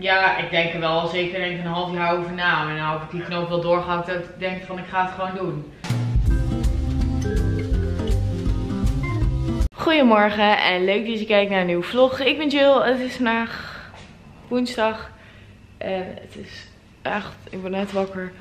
Ja, ik denk er wel zeker denk ik een half jaar over na. Maar nou heb ik die knoop wel doorgehakt dat ik denk van ik ga het gewoon doen. Goedemorgen en leuk dat je kijkt naar een nieuwe vlog. Ik ben Jill, het is vandaag woensdag en het is echt, ik ben net wakker.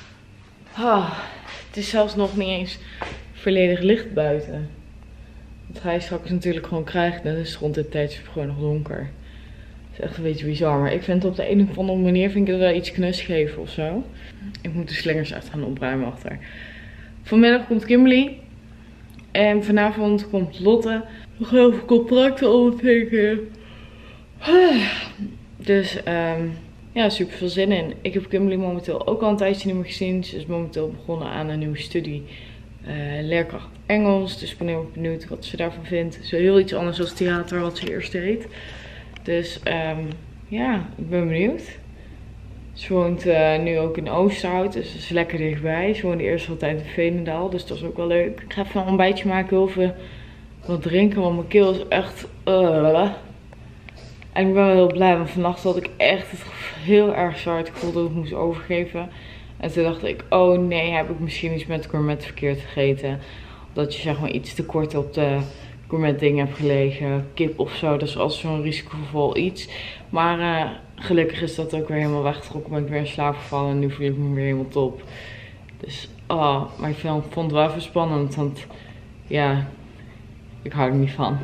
Het is zelfs nog niet eens volledig licht buiten. Dat ga je straks natuurlijk gewoon krijgen, dan is het rond dit tijdstip gewoon nog donker. Het is echt een beetje bizar, maar ik vind het op de een of andere manier vind ik het wel iets knus geven of zo. Ik moet de slingers echt gaan opruimen achter. Vanmiddag komt Kimberly. En vanavond komt Lotte nog heel veel contracten ondertekenen. Dus ja, super veel zin in. Ik heb Kimberly momenteel ook al een tijdje niet meer gezien. Ze is momenteel begonnen aan een nieuwe studie. Leerkracht Engels. Dus ik ben heel erg benieuwd wat ze daarvan vindt. Het is heel iets anders dan theater wat ze eerst deed. Dus ja, ik ben benieuwd. Ze woont nu ook in Oosterhout, dus dat is lekker dichtbij. Ze woonde eerst altijd in Veenendaal, dus dat is ook wel leuk. Ik ga even een ontbijtje maken, heel veel wat drinken, want mijn keel is echt... En ik ben wel heel blij, want vannacht had ik echt het heel erg zwaar het gevoel dat ik moest overgeven. En toen dacht ik, oh nee, heb ik misschien iets met gourmet verkeerd gegeten. Dat je zeg maar iets te kort op de gourmet dingen hebt gelegen, kip of zo. Dat is altijd zo'n risicovol iets. Maar gelukkig is dat ook weer helemaal weggetrokken. Ben ik weer in slaap gevallen en nu voel ik me weer helemaal top. Dus, maar ik vond het wel even spannend, want ja, ik hou er niet van.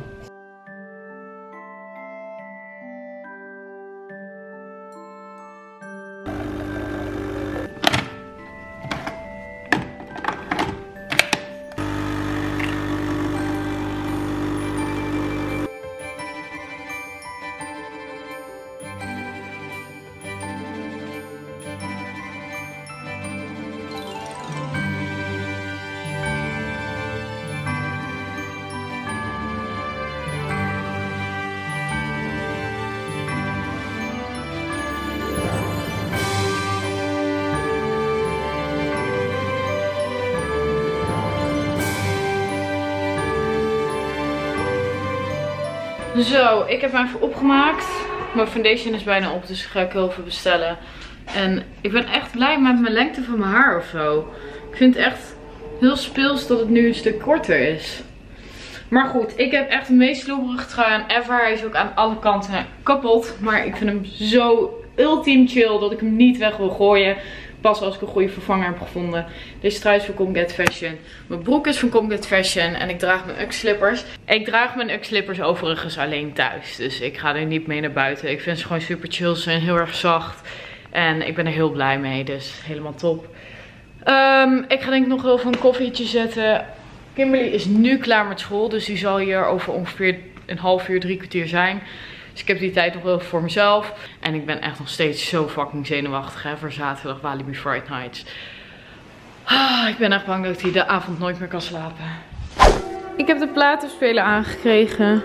Zo, ik heb hem even opgemaakt. Mijn foundation is bijna op, dus ga ik heel even bestellen. En ik ben echt blij met mijn lengte van mijn haar of zo. Ik vind het echt heel speels dat het nu een stuk korter is. Maar goed, ik heb echt de meest slobberige trui aan ever. Hij is ook aan alle kanten kapot. Maar ik vind hem zo ultiem chill dat ik hem niet weg wil gooien. Pas als ik een goede vervanger heb gevonden. Deze trui is van Come Get Fashion. Mijn broek is van Come Get Fashion. En ik draag mijn Ugg slippers. Ik draag mijn Ugg slippers overigens alleen thuis. Dus ik ga er niet mee naar buiten. Ik vind ze gewoon super chill. Ze zijn heel erg zacht. En ik ben er heel blij mee. Dus helemaal top. Ik ga denk ik nog heel veel een koffietje zetten. Kimberly is nu klaar met school. Dus die zal hier over ongeveer een half uur, 3 kwartier zijn. Dus ik heb die tijd nog wel voor mezelf. En ik ben echt nog steeds zo fucking zenuwachtig voor zaterdag Walibi Fright Nights. Ik ben echt bang dat ik die de avond nooit meer kan slapen. Ik heb de platenspeler aangekregen.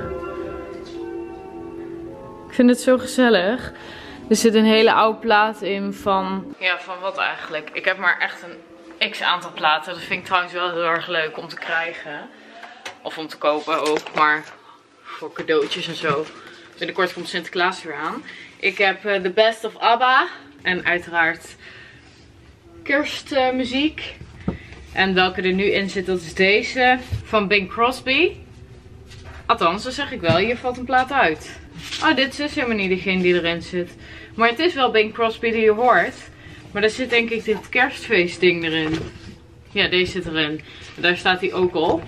Ik vind het zo gezellig. Er zit een hele oude plaat in van... Ja, van wat eigenlijk? Ik heb maar echt een x-aantal platen. Dat vind ik trouwens wel heel erg leuk om te krijgen. Of om te kopen ook. Maar voor cadeautjes en zo. Binnenkort komt Sinterklaas weer aan. Ik heb The Best of ABBA. En uiteraard kerstmuziek. En welke er nu in zit, dat is deze. Van Bing Crosby. Althans, dat zeg ik wel. Hier valt een plaat uit. Oh, dit is dus helemaal niet degene die erin zit. Maar het is wel Bing Crosby die je hoort. Maar daar zit denk ik dit kerstfeestding erin. Ja, deze zit erin. En daar staat hij ook op.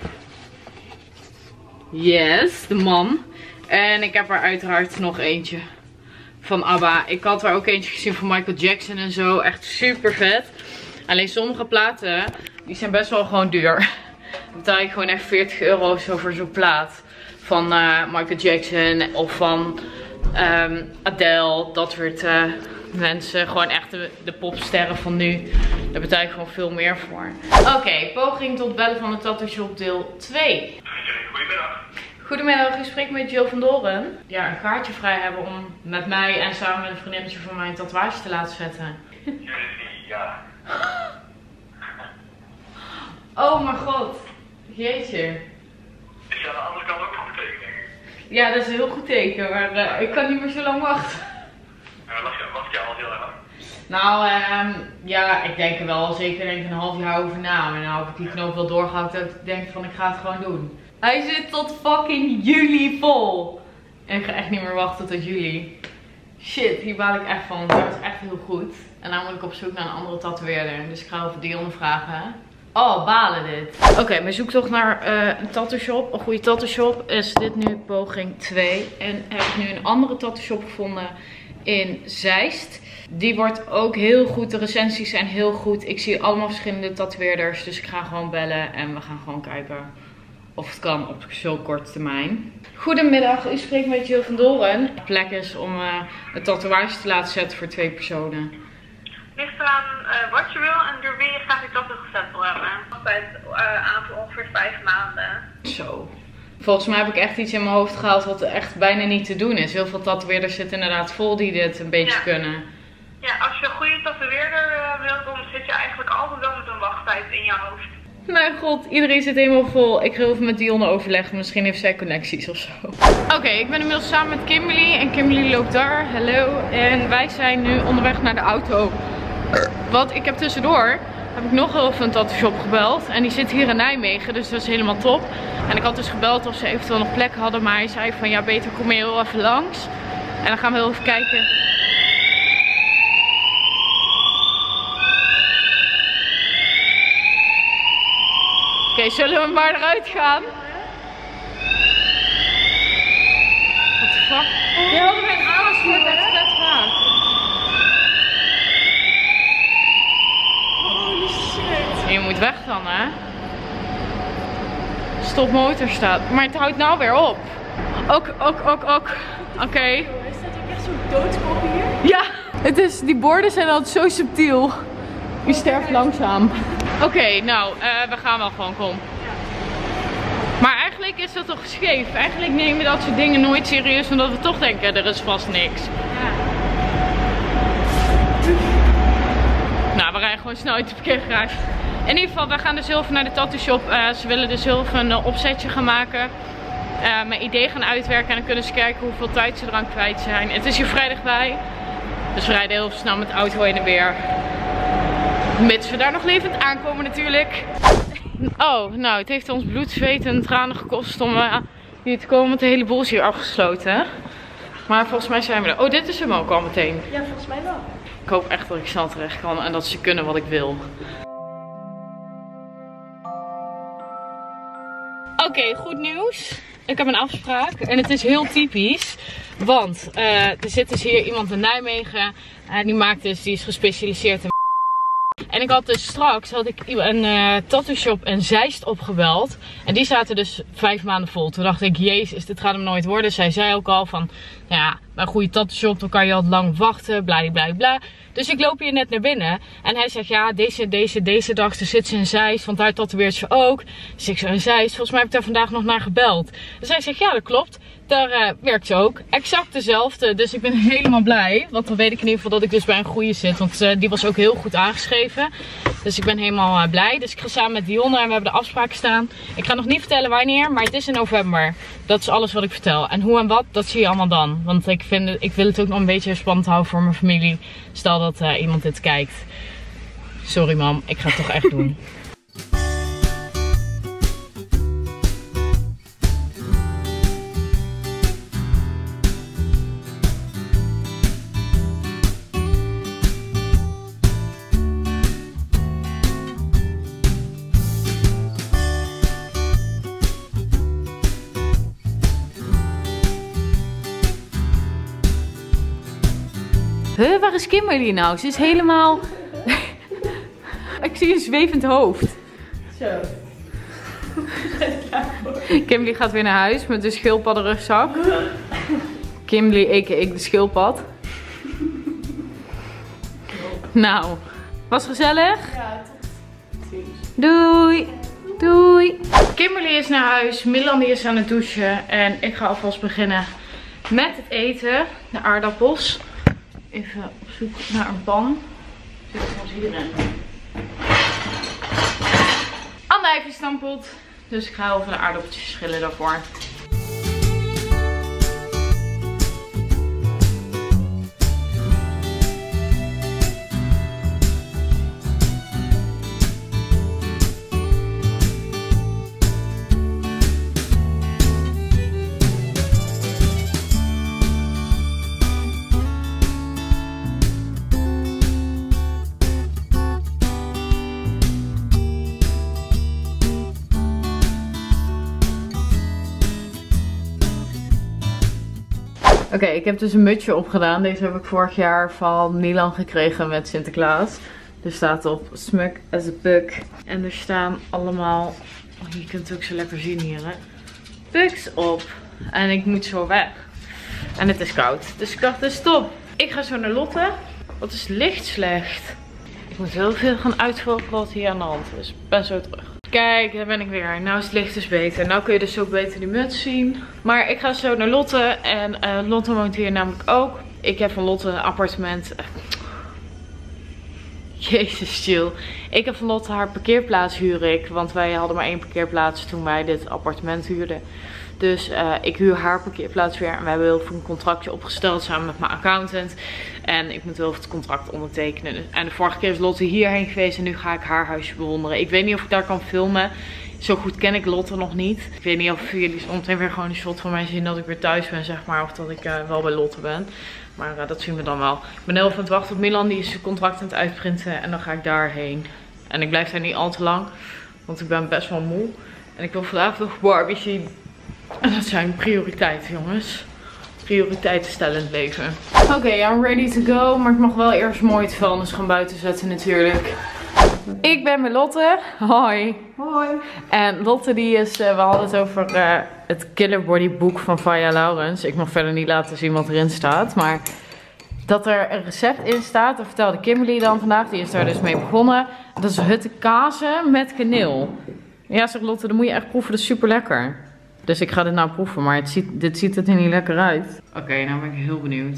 Yes, de man. En ik heb er uiteraard nog eentje van ABBA. Ik had er ook eentje gezien van Michael Jackson en zo. Echt super vet. Alleen sommige platen, die zijn best wel gewoon duur. Dan betaal ik gewoon echt 40 euro zo voor zo'n plaat. Van Michael Jackson of van Adele. Dat soort mensen. Gewoon echt de popsterren van nu. Daar betaal ik gewoon veel meer voor. Oké, poging tot bellen van de Tattoo Shop deel 2. Goedemiddag. Goedemiddag, ik spreek met Jill van Doren. Ja, een kaartje vrij hebben om met mij en samen met een vriendinnetje van mij een tatoeage te laten zetten. Ja. Oh mijn god. Jeetje. Is je aan de andere kant ook een goed teken, denk ik? Ja, dat is een heel goed teken, maar ik kan niet meer zo lang wachten. Was je al heel erg lang? Nou, ja, ik denk er wel zeker een half jaar over na. En nou heb ik die knoop wel doorgehakt dat ik denk van ik ga het gewoon doen. Hij zit tot fucking juli vol. En ik ga echt niet meer wachten tot juli. Shit, hier baal ik echt van. Dat is echt heel goed. En nou moet ik op zoek naar een andere tatoeëerder. Dus ik ga over Dion vragen. Oh, balen dit. Oké, mijn zoektocht naar een tattoo shop, een goede tattoo shop, is dit nu poging 2. En heb ik nu een andere tattoo shop gevonden in Zeist. Die wordt ook heel goed. De recensies zijn heel goed. Ik zie allemaal verschillende tatoeëerders. Dus ik ga gewoon bellen en we gaan gewoon kijken of het kan op zo'n korte termijn. Goedemiddag, u spreekt met Jill van Doren. De plek is om een tatoeage te laten zetten voor 2 personen. Ligt eraan wat je wil en door wie je graag die tattoo gezet wil hebben. Altijd aan voor ongeveer 5 maanden. Zo. Volgens mij heb ik echt iets in mijn hoofd gehaald wat echt bijna niet te doen is. Heel veel tatoeëerders zitten inderdaad vol die dit een beetje kunnen. Ja, als je een goede tatoeëerder wilt, dan zit je eigenlijk altijd wel met een wachttijd in je hoofd. Mijn god, iedereen zit helemaal vol. Ik ga even met Dion overleggen. Misschien heeft zij connecties of zo. Oké, ik ben inmiddels samen met Kimberly. En Kimberly loopt daar. Hallo. En wij zijn nu onderweg naar de auto. Want ik heb tussendoor nog even een tattoo shop gebeld. En die zit hier in Nijmegen. Dus dat is helemaal top. En ik had dus gebeld of ze eventueel nog plek hadden. Maar hij zei van ja, beter kom je heel even langs. En dan gaan we heel even kijken. Oké, zullen we maar eruit gaan? What the fuck? Ja, we zijn aangespoord met het vet vaak. Holy shit. En je moet weg dan, hè? Stop motor staat. Maar het houdt nou weer op. Ook. Oké. Is dat ook echt zo'n doodskop hier? Ja, het is, die borden zijn altijd zo subtiel. Je sterft langzaam. Oké, nou, we gaan wel gewoon, kom. Maar eigenlijk is dat toch scheef. Eigenlijk nemen we dat soort dingen nooit serieus, omdat we toch denken, er is vast niks. Ja. Nou, we rijden gewoon snel uit de parkeergarage. In ieder geval, we gaan dus heel even naar de tattoo shop. Ze willen dus heel even een opzetje gaan maken. Mijn idee gaan uitwerken en dan kunnen ze kijken hoeveel tijd ze eraan kwijt zijn. Het is hier vrijdag bij. Dus we rijden heel snel met de auto heen en weer. Mits we daar nog levend aankomen natuurlijk. Oh, nou, het heeft ons bloed, zweet en tranen gekost om hier te komen. Want de hele boel is hier afgesloten. Maar volgens mij zijn we er. Oh, dit is hem ook al meteen. Ja, volgens mij wel. Ik hoop echt dat ik snel terecht kan en dat ze kunnen wat ik wil. Oké, goed nieuws. Ik heb een afspraak en het is heel typisch. Want er zit dus hier iemand in Nijmegen. Die is gespecialiseerd in. En ik had dus straks een tattoo shop in Zeist opgebeld. En die zaten dus 5 maanden vol. Toen dacht ik, jezus, dit gaat hem nooit worden. Zij zei ook al van, ja, bij een goede tattoo shop dan kan je altijd lang wachten, bla. Dus ik loop hier net naar binnen. En hij zegt, ja, deze dag zit ze in Zeist, want daar tatoeëert ze ook. Dus ik zo in Zeist, volgens mij heb ik daar vandaag nog naar gebeld. Dus hij zegt, ja, dat klopt. Daar werkt ze ook. Exact dezelfde. Dus ik ben helemaal blij. Want dan weet ik in ieder geval dat ik dus bij een goede zit. Want die was ook heel goed aangeschreven. Dus ik ben helemaal blij. Dus ik ga samen met Dionne en we hebben de afspraak staan. Ik ga nog niet vertellen wanneer, maar het is in november. Dat is alles wat ik vertel. En hoe en wat, dat zie je allemaal dan. Want ik wil het ook nog een beetje spannend houden voor mijn familie. Stel dat iemand dit kijkt. Sorry mam, ik ga het toch echt doen. Waar is Kimberly nou? Ze is helemaal... Ik zie een zwevend hoofd. Zo. Kimberly gaat weer naar huis met de schildpaddenrugzak. Kimberly a.k.a. de schildpad. Nou, was gezellig? Ja, tot ziens. Doei! Doei! Kimberly is naar huis, Milan is aan het douchen en ik ga alvast beginnen met het eten. De aardappels. Even op zoek naar een pan. Zit ons hierin. Andijvenstampot. Dus ik ga over de aardappeltjes schillen daarvoor. Oké, ik heb dus een mutsje opgedaan. Deze heb ik vorig jaar van Milan gekregen met Sinterklaas. Er staat op Smug as a Pug. En er staan allemaal, oh, je kunt het ook zo lekker zien hier, hè, pugs op. En ik moet zo weg. En het is koud. Dus ik dacht, dus stop. Ik ga zo naar Lotte. Wat is licht slecht. Ik moet heel veel gaan uitvullen wat hier aan de hand is. Ik ben zo terug. Kijk, daar ben ik weer. Nou is het licht dus beter. Nou kun je dus ook beter die muts zien. Maar ik ga zo naar Lotte. En Lotte woont hier namelijk ook. Ik heb van Lotte een appartement. Jezus, chill. Ik heb van Lotte haar parkeerplaats huur ik. Want wij hadden maar 1 parkeerplaats toen wij dit appartement huurden. Dus ik huur haar parkeerplaats weer. En we hebben heel veel een contractje opgesteld samen met mijn accountant. En ik moet wel het contract ondertekenen. En de vorige keer is Lotte hierheen geweest. En nu ga ik haar huisje bewonderen. Ik weet niet of ik daar kan filmen. Zo goed ken ik Lotte nog niet. Ik weet niet of jullie zometeen weer gewoon een shot van mij zien dat ik weer thuis ben, zeg maar. Of dat ik wel bij Lotte ben. Maar dat zien we dan wel. Ik ben heel even aan het wachten op Milan. Die is zijn contract aan het uitprinten. En dan ga ik daarheen. En ik blijf daar niet al te lang. Want ik ben best wel moe. En ik wil vandaag nog Barbie zien. En dat zijn prioriteiten, jongens. Prioriteiten stellen in het leven. Oké, I'm ready to go. Maar ik mag wel eerst mooi het vuilnis gaan buiten zetten natuurlijk. Ik ben met Lotte. Hoi. Hoi. En Lotte die is, we hadden het over het Killer Body boek van Vaya Laurens. Ik mag verder niet laten zien wat erin staat. Maar dat er een recept in staat, dat vertelde Kimberly dan vandaag. Die is daar dus mee begonnen. Dat is huttekazen met kaneel. Ja, zegt Lotte, dat moet je echt proeven. Dat is super lekker. Dus ik ga dit nou proeven, maar dit ziet er niet lekker uit. Oké, nou ben ik heel benieuwd.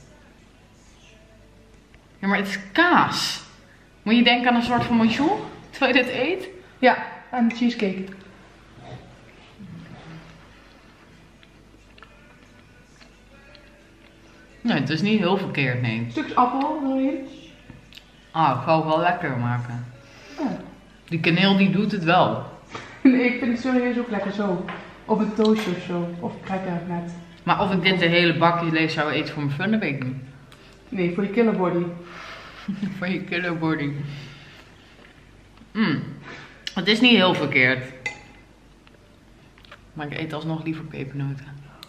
Ja, maar het is kaas. Moet je denken aan een soort van manchoux, terwijl je dit eet? Ja, aan de cheesecake. Nee, het is niet heel verkeerd, nee. Een stukje appel wil je? Ah, ik ga het wel lekker maken. Ja. Die kaneel die doet het wel. Nee, ik vind het serieus ook lekker zo. Op een toastje of zo. Of cracker net. Maar of ik dit de hele bakje leeg zou eten voor mijn fun, dat weet ik niet. Nee, voor je killer body. Voor je killer body. Het is niet heel verkeerd. Maar ik eet alsnog liever pepernoten.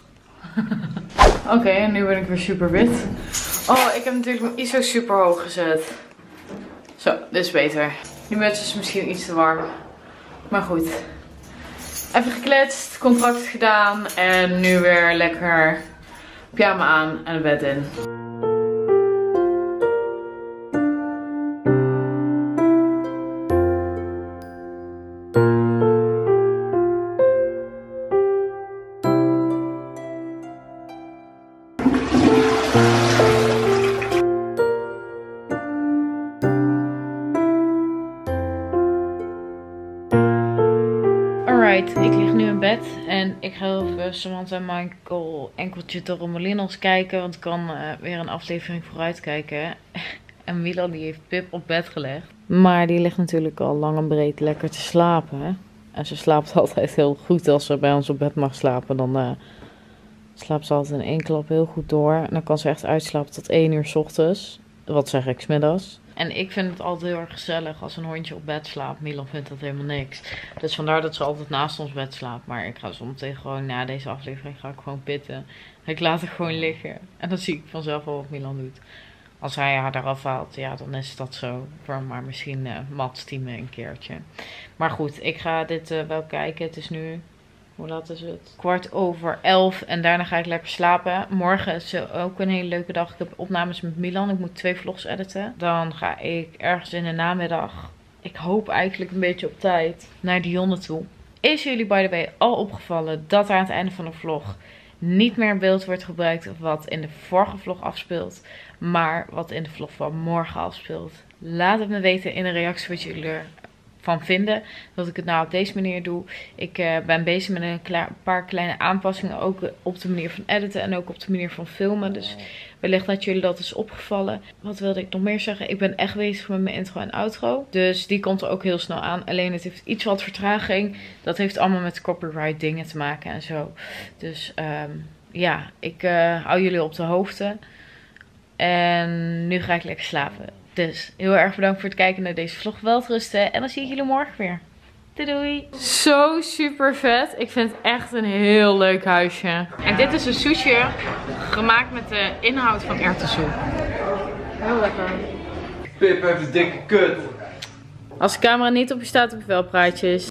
Oké, en nu ben ik weer super wit. Oh, ik heb natuurlijk mijn ISO super hoog gezet. Zo, dit is beter. Die muts is misschien iets te warm. Maar goed. Even gekletst, contract gedaan. En nu weer lekker pyjama aan en het bed in. Ik lig nu in bed en ik ga even Samantha en Michael enkeltje de Romelinos kijken. Want ik kan weer een aflevering vooruit kijken. En Milan die heeft Pip op bed gelegd. Maar die ligt natuurlijk al lang en breed lekker te slapen. En ze slaapt altijd heel goed als ze bij ons op bed mag slapen. Dan slaapt ze altijd in één klap heel goed door. En dan kan ze echt uitslapen tot 1 uur 's ochtends. Wat zeg ik, 's middags. En ik vind het altijd heel erg gezellig als een hondje op bed slaapt. Milan vindt dat helemaal niks. Dus vandaar dat ze altijd naast ons bed slaapt. Maar ik ga zometeen gewoon na deze aflevering ga ik gewoon pitten. Ik laat haar gewoon liggen. En dan zie ik vanzelf wel wat Milan doet. Als hij haar eraf haalt, ja, dan is dat zo. Maar misschien Mats teamen een keertje. Maar goed, ik ga dit wel kijken. Het is nu... Hoe laat is het? 11:15 en daarna ga ik lekker slapen. Morgen is ook een hele leuke dag. Ik heb opnames met Milan. Ik moet 2 vlogs editen. Dan ga ik ergens in de namiddag, ik hoop eigenlijk een beetje op tijd, naar Dionne toe. Is jullie by the way al opgevallen dat er aan het einde van de vlog niet meer beeld wordt gebruikt wat in de vorige vlog afspeelt, maar wat in de vlog van morgen afspeelt? Laat het me weten in de reactie wat jullie ervan vinden dat ik het nou op deze manier doe. Ik ben bezig met een paar kleine aanpassingen, ook op de manier van editen en ook op de manier van filmen. Dus wellicht dat jullie dat is opgevallen. Wat wilde ik nog meer zeggen? Ik ben echt bezig met mijn intro en outro. Dus die komt er ook heel snel aan. Alleen het heeft iets wat vertraging. Dat heeft allemaal met copyright dingen te maken en zo. Dus ja, ik hou jullie op de hoogte. En nu ga ik lekker slapen. Dus heel erg bedankt voor het kijken naar deze vlog. Welterusten. En dan zie ik jullie morgen weer. Doei doei. Zo super vet. Ik vind het echt een heel leuk huisje. En dit is een sushi gemaakt met de inhoud van erwtensoep. Heel lekker. Pip heeft een dikke kut. Als de camera niet op je staat, heb je wel praatjes.